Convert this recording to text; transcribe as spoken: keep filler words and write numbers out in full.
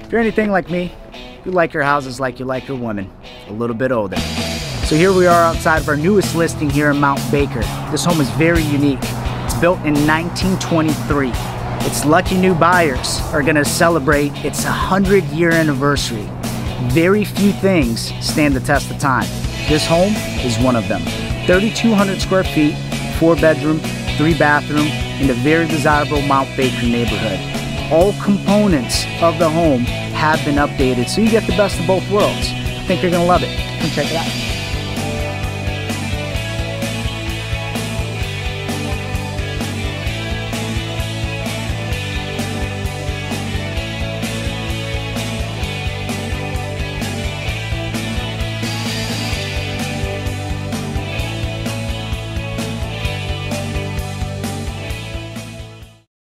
If you're anything like me, you like your houses like you like your women, a little bit older. So here we are outside of our newest listing here in Mount Baker. This home is very unique. It's built in nineteen twenty-three. Its lucky new buyers are gonna celebrate its one hundred year anniversary. Very few things stand the test of time. This home is one of them. thirty-two hundred square feet, four bedroom, three bathroom, in a very desirable Mount Baker neighborhood. All components of the home have been updated, so you get the best of both worlds. I think you're gonna love it. Come check it out.